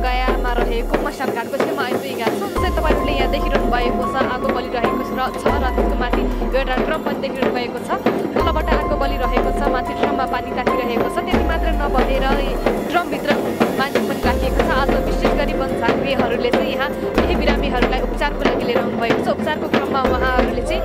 गयामा रहेको मशानघाटको छेउमा आइपुगेका छौँ। जस्तै तपाईँहरूले यहाँ देखिरहनु भएको छ आगो बलिरहेको छ र त्यसको माथि एउटा ड्रम पनि देखिरहनु भएको छ। तलबाट आगो बलिरहेको छ, माथि ड्रममा पानी तातिरहेको छ। त्यति मात्र नभएर ड्रमभित्र मान्छे पनि राखिएको छ। आज विशेष गरी वन झाँक्रीहरूले चाहिँ यहाँ केही बिरामीहरूलाई उपचारको लागि लिएर आउनुभएको छ। उपचारको क्रममा उहाँहरूले चाहिँ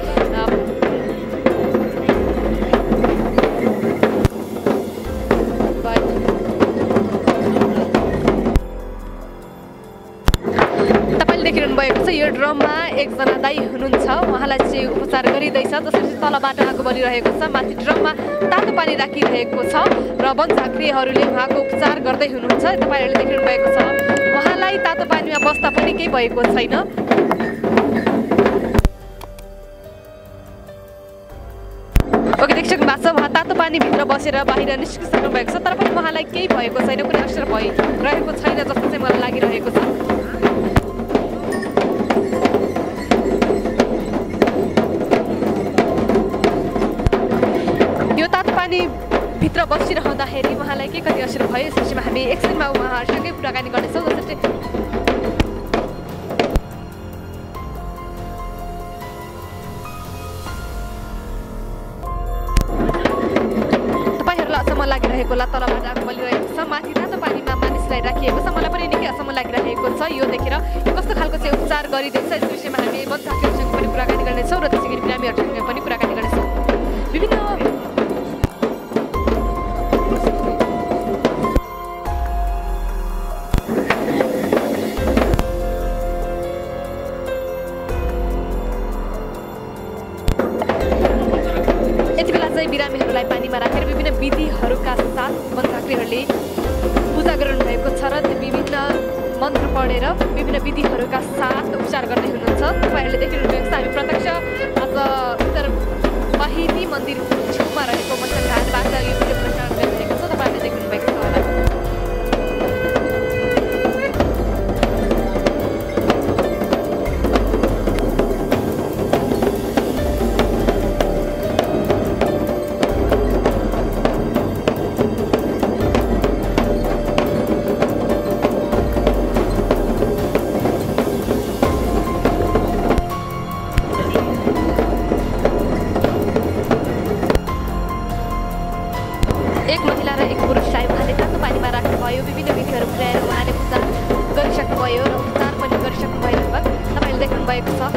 देखिरहनु भएको छ यो ड्रममा एकजना दाइ हुनुहुन्छ, उहाँलाई चाहिँ उपचार गरिँदैछ। जसरी तलबाट आगो बलिरहेको छ, माथि ड्रममा तातो पानी राखिरहेको छ र वन झाँक्रीहरूले उहाँको उपचार गर्दै हुनुहुन्छ। तपाईँहरूले देखिरहनु भएको छ उहाँलाई तातो पानीमा बस्दा पनि केही भएको छैन। ओके, देखिसक्नु भएको छ उहाँ तातो पानीभित्र बसेर बाहिर निस्किसक्नु भएको छ, तर पनि उहाँलाई केही भएको छैन, कुनै असर भइरहेको छैन जस्तो चाहिँ मलाई लागिरहेको छ। भित्र बसिरहँदाखेरि उहाँलाई के कति असर भयो यस विषयमा हामी एकछिनमा उहाँहरूसँगै कुराकानी गर्नेछौँ। जस्तै तपाईँहरूलाई अचम्म लागिरहेको होला, तलबाट आगो बलिरहेको छ, माथि तातो पानीमा मानिसलाई राखिएको छ। मलाई पनि निकै अचम्म लागिरहेको छ यो देखेर। यो कस्तो खालको चाहिँ उपचार गरिँदैछ यस विषयमा हामी वन झाँक्रीहरूसँग पनि कुराकानी गर्नेछौँ र त्यसै गरी बिरामीहरूसँग पनि कुराकानी गर्नेछौँ। विभिन्न बिरामीहरूलाई पानीमा राखेर विभिन्न विधिहरूका साथ वन झाँक्रीहरूले पूजा गरिरहनु भएको छ र विभिन्न मन्त्र पढेर विभिन्न विधिहरूका साथ उपचार गर्दै हुनुहुन्छ। तपाईँहरूले देखिरहनु भएको छ हामी प्रत्यक्ष आज उत्तर वाहिनी मन्दिर छेउमा रहेको मशानघाटबाट यो भिडियो प्रसारण गरिरहेको छ। तपाईँहरूले देखिरहनु भएको छ होला। एक महिला र एक पुरुषलाई उहाँले तातो पानीमा राख्नुभयो, विभिन्न विधिहरू पुर्याएर उहाँले पूजा गरिसक्नुभयो र उपचार पनि गरिसक्नुभयो। लगभग तपाईँले देख्नु भएको छ।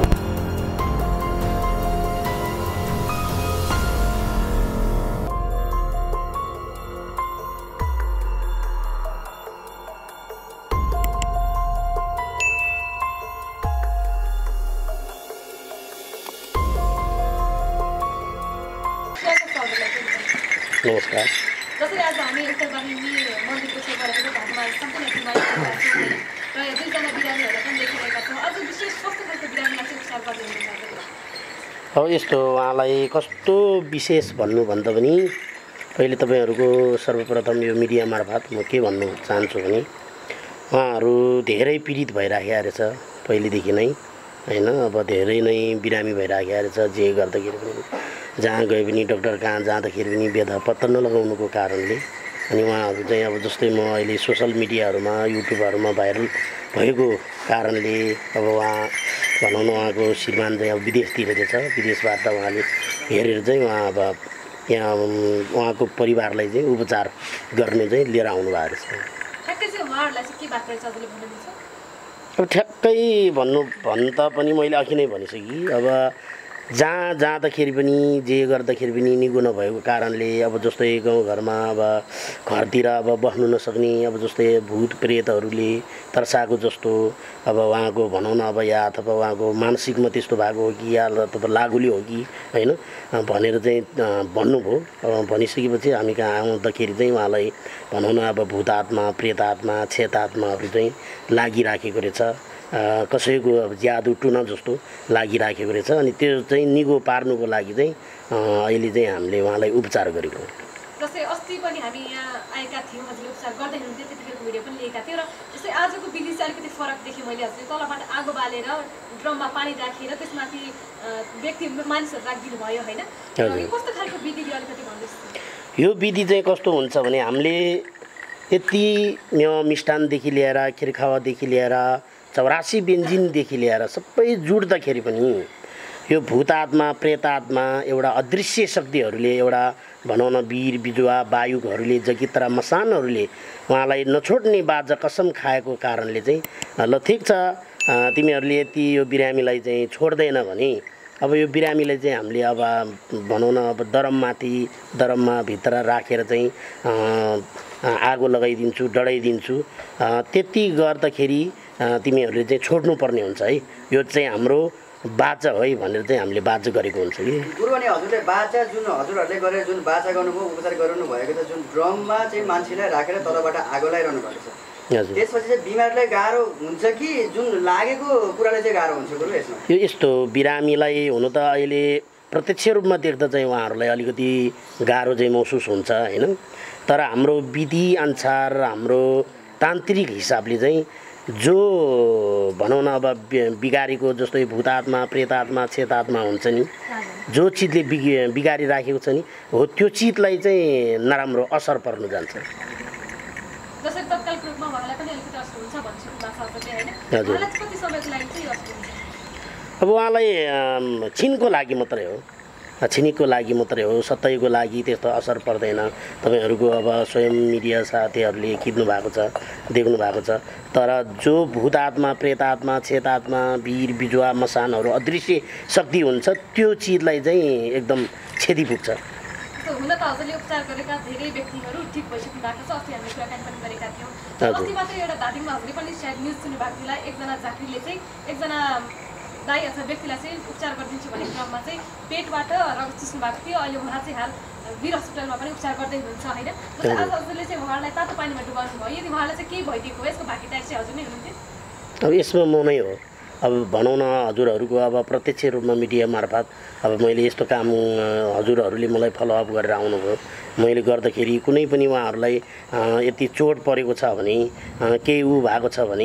नमस्कार। जसरी आज हामी उत्तर वाहिनी मन्दिरको छेउमा रहेको घाटमा सम्पूर्ण टिममा र दुईजना बिरामीहरूलाई पनि देखिरहेका छौँ। आज विशेष कस्तो खालको बिरामीलाई चाहिँ उपचार गर्दै हुनुहुन्छ? अब यस्तो उहाँलाई कस्तो विशेष भन्नुभन्दा पनि पहिले तपाईँहरूको सर्वप्रथम यो मिडिया मार्फत म के भन्नु चाहन्छु भने उहाँहरू धेरै पीडित भइराखेको रहेछ पहिलेदेखि नै हैन। अब धेरै नै बिरामी भइराखेको रहेछ, जे गर्दाखेरि पनि जहाँ गए पनि डक्टर कहाँ जाँदाखेरि पनि बेदा पत्ता नलगाउनुको कारणले। अनि उहाँहरू चाहिँ अब जस्तै म अहिले सोसल मिडियाहरूमा युट्युबहरूमा भाइरल भएको कारणले अब उहाँ भनौँ न उहाँको श्रीमान चाहिँ अब विदेशतिर रहेछ, विदेशबाट उहाँले हेरेर चाहिँ उहाँ अब यहाँ उहाँको परिवारलाई चाहिँ उपचार गर्ने चाहिँ लिएर आउनु भएको रहेछ। अब ठ्याक्कै भन्नु त पनि मैले अघि नै भनिसकेँ। अब जहाँ जाँदाखेरि पनि जे गर्दाखेरि पनि निगो नभएको कारणले अब जस्तै गाउँघरमा अब घरतिर अब बस्नु नसक्ने अब जस्तै भूत प्रेतहरूले तर्साएको जस्तो अब उहाँको भनौँ न अब या अथवा उहाँको मानसिकमा त्यस्तो भएको हो कि या अथवा लागुली हो कि हैन भनेर चाहिँ भन्नुभयो। भनिसकेपछि हामी कहाँ आउँदाखेरि चाहिँ उहाँलाई भनौँ न अब भूतात्मा प्रेतात्मा क्षेतात्माहरू चाहिँ लागिराखेको रहेछ, कसैको अब जादु टुना जस्तो लागिराखेको रहेछ। अनि त्यो चाहिँ निगो पार्नुको लागि चाहिँ अहिले चाहिँ हामीले उहाँलाई उपचार गरेको हो। जस्तै अस्ति पनि हामी यहाँ आएका थियौँ, हजुरले उपचार गर्दै हुनुहुन्थ्यो, त्यतिखेरको भिडियो पनि लिएका थियौँ। र जस्तै आजको विधि चाहिँ अलिकति फरक देखेँ मैले। हजुरले तलबाट आगो बालेर ड्रममा पानी राखेर त्यसमाथि व्यक्ति मानिसहरू राखिदिनु भयो होइन? कस्तो खालको विधि अलिकति भन्नुहोस्। यो विधि चाहिँ कस्तो हुन्छ भने हामीले यति मिष्टानदेखि लिएर खिरखावादेखि लिएर 84 व्यञ्जनदेखि लिएर सबै जुट्दाखेरि पनि यो भूतात्मा प्रेतात्मा एउटा अदृश्य शक्तिहरूले एउटा भनौँ न वीर बिजुवा वायुहरूले जगित्रा मसानहरूले उहाँलाई नछोड्ने बाजा कसम खाएको कारणले चाहिँ ल ठिक छ तिमीहरूले यति यो बिरामीलाई चाहिँ छोड्दैन भने अब यो बिरामीलाई चाहिँ हामीले अब भनौँ न अब दरममा भित्र राखेर चाहिँ आगो लगाइदिन्छु डढाइदिन्छु त्यति गर्दाखेरि तिमीहरूले चाहिँ छोड्नुपर्ने हुन्छ है यो चाहिँ हाम्रो बाचा है भनेर चाहिँ हामीले बाचा गरेको हुन्छ कि गुरु अनि हजुरले बाचा जुन हजुरहरूले गरेर जुन बाचा गर्नुभयो उपचार गर्नु भएको छ जुन ड्रममा चाहिँ मान्छेलाई राखेर तलबाट आगो लगाइरहनु भएको छ हजुर त्यसपछि चाहिँ बिमारीलाई गाह्रो हुन्छ कि जुन लागेको कुराले चाहिँ गाह्रो हुन्छ गुरु यसमा यो यस्तो बिरामीलाई हुनु त अहिले प्रत्यक्ष रूपमा देख्दा चाहिँ उहाँहरूलाई अलिकति गाह्रो चाहिँ महसुस हुन्छ हैन तर हाम्रो विधि अनुसार हाम्रो तान्त्रिक हिसाबले चाहिँ जो भनौँ न अब बिगारीको जस्तै भूतात्मा प्रेतात्मा चेतात्मा हुन्छ नि जो चिजले बिगारी राखेको छ नि हो त्यो चिजलाई चाहिँ नराम्रो असर पर्नु जान्छ जसरी तत्कालिक रूपमा उहाँलाई पनि अलिकति असर हुन्छ भन्छु भाषाहरूले हैन हजुर। उहाँलाई कति समयको लागि चाहिँ असर हुन्छ अब उहाँलाई छिनको लागि मात्रै हो छिनिकको लागि मात्रै हो सतैको लागि त्यस्तो असर पर्दैन तपाईहरूको अब स्वयं मिडिया साथीहरूले खिच्नु भएको छ देख्नु भएको छ तर जो भूतात्मा प्रेतात्मा चेतात्मा वीर बिजुवा मसानहरू अदृश्य शक्ति हुन्छ त्यो चिजलाई चाहिँ एकदम क्षति पुग्छ हुन त हजुरले उपचार गरेका धेरै व्यक्तिहरू ठिक भइसक्नु भएको छ अस्ति हामीले कुराकानी पनि गरेका थियौँ हजुर। अस्ति मात्रै एउटा दार्जिलिङमा हजुरले पनि सायद न्युज सुन्नु भएको थियो एकजना जात्रीले चाहिँ एकजना दाइ अथवा व्यक्तिलाई चाहिँ उपचार गरिदिन्छु भन्ने क्रममा चाहिँ पेटबाट रगत चुस्नु भएको थियो अहिले उहाँ चाहिँ हाल वीर हस्पिटलमा पनि उपचार गर्दै हुनुहुन्छ होइन जस्तै आज हजुरले चाहिँ उहाँलाई तातो पानीमा डुबाउनु भयो यदि उहाँलाई चाहिँ केही भइदिएको हो यसको भागीदार चाहिँ हजुर नै हुनुहुन्थ्यो अब यसमा म नै हो अब भनौँ न हजुरहरूको अब प्रत्यक्ष रूपमा मिडिया मार्फत अब मैले यस्तो काम हजुरहरूले मलाई फलोअप गरेर आउनुभयो मैले गर्दाखेरि कुनै पनि उहाँहरूलाई यति चोट परेको छ भने केही उ भएको छ भने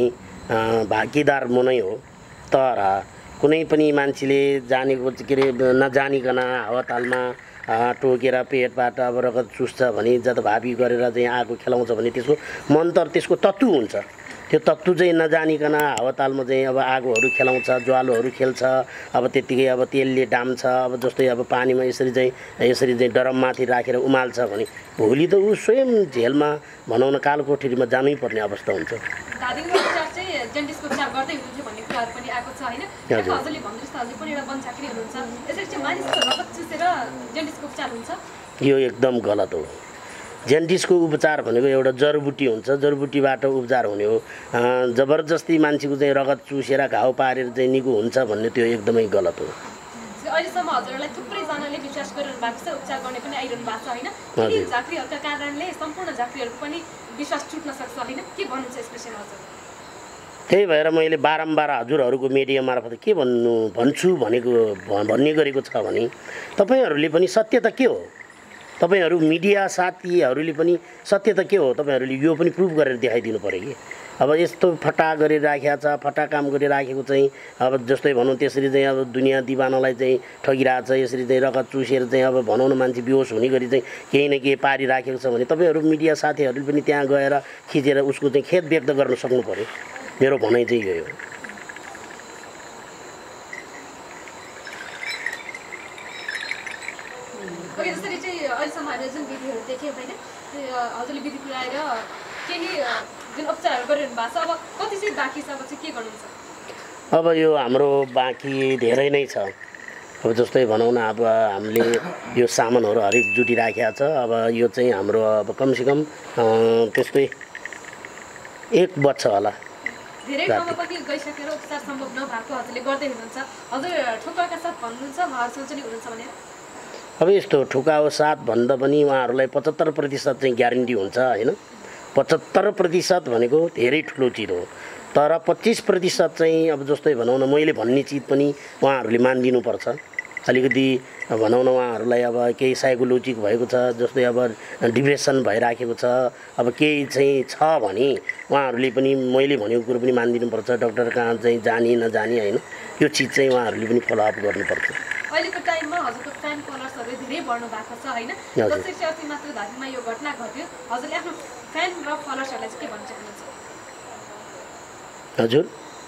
भागीदार म नै हो तर कुनै पनि मान्छेले जानेको के अरे नजानिकन हावातालमा टोकेर पेटबाट अब रगत चुस्छ भने जताभावी गरेर चाहिँ आगो खेलाउँछ भने त्यसको मन्तर त्यसको तत्त्व हुन्छ त्यो तत्त्व चाहिँ नजानिकन हावातालमा चाहिँ अब आगोहरू खेलाउँछ ज्वालोहरू खेल्छ अब त्यत्तिकै अब तेलले डाम्छ अब जस्तै अब पानीमा यसरी चाहिँ डरममाथि राखेर उमाल्छ भने भोलि त ऊ स्वयं झेलमा भनौँ न कालकोठरीमा जानै पर्ने अवस्था हुन्छ दार्जिलिङमा उपचार चाहिँ जेन्डिसको उपचार गर्दै हुनुहुन्थ्यो भन्ने कुराहरू पनि आएको छ होइन हजुरले भन्नु जस्तो हजुर पनि एउटा वनचाकरी हुनुहुन्छ यसरी चाहिँ मानिसको रगत चुसेर जेन्डिसको उपचार हुन्छ यो एकदम गलत हो जेन्डिसको उपचार भनेको एउटा जडीबुटी हुन्छ जडीबुटीबाट उपचार हुने हो जबरजस्ती मान्छेको चाहिँ रगत चुसेर घाउ पारेर चाहिँ निको हुन्छ भन्ने त्यो एकदमै गलत हो अहिलेसम्म हजुरहरूलाई थुप्रैजनाले विश्वास गरिरहनु भएको छ उपचार गर्ने पनि आइरहनु भएको छ होइन यी झाँक्रीहरूका कारणले सम्पूर्ण झाँक्रीहरूको पनि विश्वास छुट्न सक्छ होइन के भन्नुहुन्छ यस विषयमा हजुर त्यही भएर मैले बारम्बार हजुरहरूको मिडिया मार्फत के भन्छु भन्ने गरेको छ भने तपाईँहरूले पनि सत्य त के हो तपाईहरू मिडिया साथीहरूले पनि सत्य त के हो तपाईहरूले यो पनि प्रुभ गरेर देखाइदिनु पर्यो कि अब यस्तो फटा गरिराखेको छ फटा काम गरिराखेको चाहिँ अब जस्तै भनौँ त्यसरी चाहिँ अब दुनियाँ दिवानालाई चाहिँ ठगिरहेको छ यसरी चाहिँ रगत चुसेर चाहिँ अब भनौँ न मान्छे बेहोस हुने गरी चाहिँ केही न केही पारिराखेको छ भने तपाईँहरू मिडिया साथीहरूले पनि त्यहाँ गएर खिचेर उसको चाहिँ खेद व्यक्त गर्न सक्नु पर्यो मेरो भनाइ चाहिँ यही हो जसरी चाहिँ अहिलेसम्म हामीले जुन विधिहरू देख्यौँ होइन हजुरले विधि पुऱ्याएर केही जुन उपचारहरू गरिरहनु भएको छ अब कति चाहिँ बाँकी छ अब चाहिँ के गर्नुहुन्छ अब यो हाम्रो बाँकी धेरै नै छ अब जस्तै भनौँ न अब हामीले यो सामानहरू हरेक जुटिराखेको छ अब यो चाहिँ हाम्रो अब कमसेकम त्यस्तै 1 वर्ष होला धेरै ठाउँमा पनि गइसकेर उपचार सम्भव नभएको हजुरले गर्दै हुनुहुन्छ हजुर ठोक्काका साथ भन्नुहुन्छ उहाँहरू सञ्चली हुनुहुन्छ भनेर अब यस्तो ठुकाको साथ भन्दा पनि उहाँहरूलाई 75% चाहिँ ग्यारेन्टी हुन्छ होइन 75% भनेको धेरै ठुलो चिज हो तर 25% चाहिँ अब जस्तै भनौँ न मैले भन्ने चिज पनि उहाँहरूले मानिदिनुपर्छ अलिकति भनौँ न उहाँहरूलाई अब केही साइकोलोजिक भएको छ जस्तै अब डिप्रेसन भइराखेको छ अब केही चाहिँ छ भने उहाँहरूले पनि मैले भनेको कुरो पनि मानिदिनुपर्छ डाक्टर कहाँ चाहिँ जाने नजाने होइन यो चिज चाहिँ उहाँहरूले पनि फलोअप गर्नुपर्छ अहिलेको टाइममा हजुरको फ्यान फलोअर्सहरू धेरै बढ्नु भएको छ होइन जसरी अस्ति मात्र धादिङमा यो घटना घट्यो हजुरले आफ्नो फ्यान र फलोअर्सहरूलाई चाहिँ के भन्न चाहनुहुन्छ? हजुर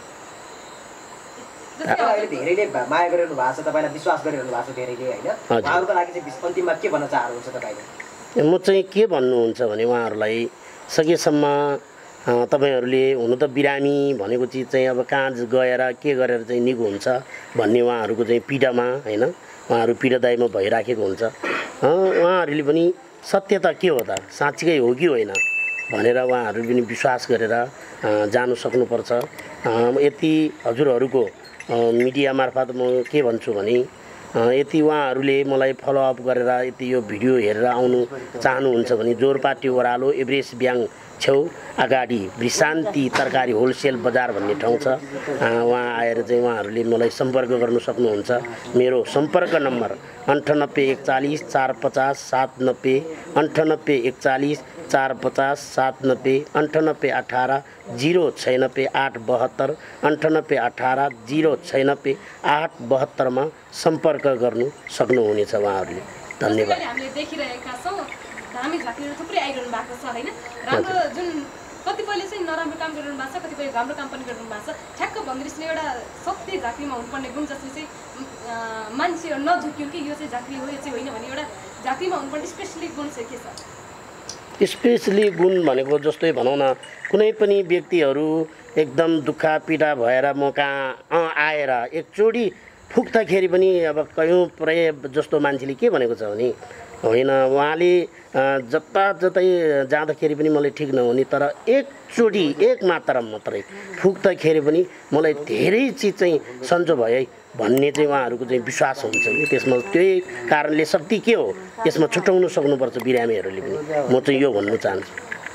अहिले धेरैले माया गरिरहनु भएको छ, तपाईँलाई विश्वास गरिरहनु भएको छ धेरैले होइन, उहाँहरूको लागि चाहिँ अन्तिममा के भन्न चाहनुहुन्छ तपाईँले? म चाहिँ के भन्नुहुन्छ भने उहाँहरूलाई सकेसम्म तपाईँहरूले हुनु त बिरामी भनेको चिज चाहिँ अब कहाँ गएर के गरेर चाहिँ निको हुन्छ भन्ने उहाँहरूको चाहिँ पीडामा होइन, उहाँहरू पीडादायीमा भइराखेको हुन्छ। उहाँहरूले पनि सत्यता के हो त, साँच्चीकै हो कि होइन भनेर उहाँहरू पनि विश्वास गरेर जानु सक्नुपर्छ। यति हजुरहरूको मिडिया मार्फत म के भन्छु भने यति उहाँहरूले मलाई फलोअप गरेर यति यो भिडियो हेरेर आउनु चाहनुहुन्छ भने जोरपाटी ओह्रालो एभरेस्ट ब्याङ्क छेउ अगाडि वृषान्ति तरकारी होलसेल बजार भन्ने ठाउँ छ। वहाँ आएर चाहिँ उहाँहरूले मलाई सम्पर्क गर्नु सक्नुहुन्छ। मेरो सम्पर्क नम्बर 9841 450 790, 9841 450 790, 9818 096 872, 9818 096 872 मा सम्पर्क गर्नु सक्नुहुनेछ उहाँहरूले। धन्यवाद। हामीले देखिरहेका छौँ धामी झाँक्रीहरू थुप्रै आइरहनु भएको छ होइन, राम्रो जुन कतिपयले चाहिँ नराम्रो काम गरिरहनु भएको छ, कतिपय राम्रो काम पनि गरिरहनु भएको छ। ठ्याक्क भन्दोरहेछ एउटा सत्य झाँक्रीमा हुनुपर्ने गुण जसले चाहिँ मान्छेहरू नझुक्यो कि यो चाहिँ झाँक्री हो यो चाहिँ होइन भने एउटा झाँक्रीमा हुनुपर्ने स्पेसली गुण चाहिँ के छ? स्पेसली गुण भनेको जस्तै भनौँ न, कुनै पनि व्यक्तिहरू एकदम दुःख पीडा भएर म कहाँ आएर एकचोटि फुक्दाखेरि पनि अब कयौँ प्राय जस्तो मान्छेले के भनेको छ भने होइन उहाँले जताजतै जाँदाखेरि पनि मलाई ठिक नहुने, तर एकचोटि एक मात्रा मात्रै फुक्दाखेरि पनि मलाई धेरै चिज चाहिँ सन्चो भयो भन्ने चाहिँ उहाँहरूको चाहिँ विश्वास हुन्छ कि त्यसमा त्यही कारणले शक्ति के हो यसमा छुट्याउनु सक्नुपर्छ बिरामीहरूले पनि। म चाहिँ यो भन्नु चाहन्छु।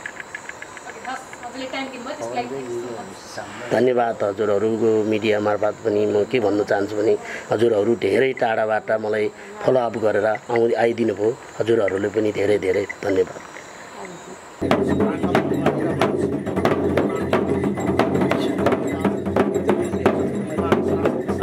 धन्यवाद हजुरहरूको मिडिया मार्फत पनि म के भन्न चाहन्छु भने हजुरहरू धेरै टाढाबाट मलाई फलोअप गरेर आइदिनु भयो, हजुरहरूले पनि धेरै धेरै धन्यवाद।